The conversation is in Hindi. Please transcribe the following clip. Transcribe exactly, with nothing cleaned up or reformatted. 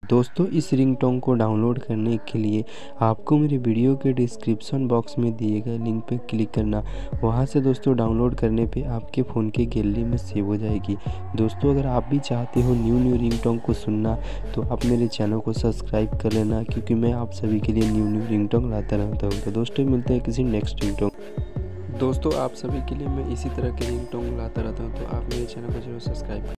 दोस्तों इस रिंगटोन को डाउनलोड करने के लिए आपको मेरे वीडियो के डिस्क्रिप्शन बॉक्स में दिए गए लिंक पर क्लिक करना। वहां से दोस्तों डाउनलोड करने पे आपके फ़ोन के गैलरी में सेव हो जाएगी। दोस्तों अगर आप भी चाहते हो न्यू न्यू रिंगटोन को सुनना तो आप मेरे चैनल को सब्सक्राइब कर लेना, क्योंकि मैं आप सभी के लिए न्यू न्यू रिंगटोन लाता रहता हूँ। तो दोस्तों मिलते हैं किसी नेक्स्ट रिंगटोन। दोस्तों आप सभी के लिए मैं इसी तरह के रिंगटोन लाता रहता हूँ, तो आप मेरे चैनल को जरूर सब्सक्राइब